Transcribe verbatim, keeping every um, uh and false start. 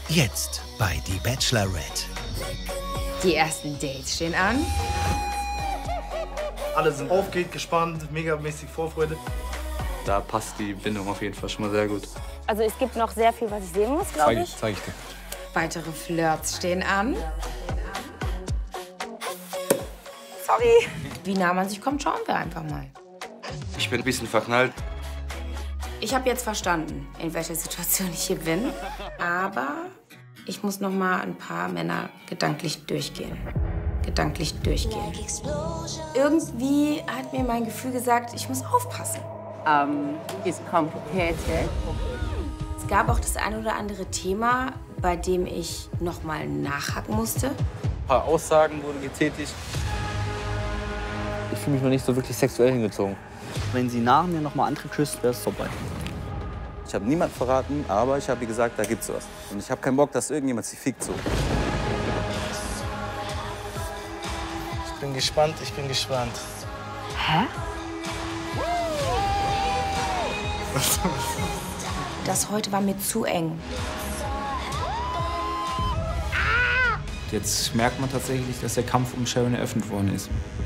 Jetzt bei Die Bachelorette. Die ersten Dates stehen an. Alle sind aufgeregt, gespannt, megamäßig Vorfreude. Da passt die Bindung auf jeden Fall schon mal sehr gut. Also es gibt noch sehr viel, was ich sehen muss, glaube ich. Zeig ich dir. Weitere Flirts stehen an. Sorry. Wie nah man sich kommt, schauen wir einfach mal. Ich bin ein bisschen verknallt. Ich habe jetzt verstanden, in welcher Situation ich hier bin. Aber ich muss noch mal ein paar Männer gedanklich durchgehen. Gedanklich durchgehen. Irgendwie hat mir mein Gefühl gesagt, ich muss aufpassen. Um, it's complicated. Es gab auch das ein oder andere Thema, bei dem ich noch mal nachhaken musste. Ein paar Aussagen wurden getätigt. Ich fühle mich noch nicht so wirklich sexuell hingezogen. Wenn sie nach mir noch mal andere küsst, wäre es vorbei. Ich habe niemand verraten, aber ich habe ihr gesagt, da gibt's was. Und ich habe keinen Bock, dass irgendjemand sie fickt so. Ich bin gespannt, ich bin gespannt. Hä? Das heute war mir zu eng. Jetzt merkt man tatsächlich, dass der Kampf um Sharon eröffnet worden ist.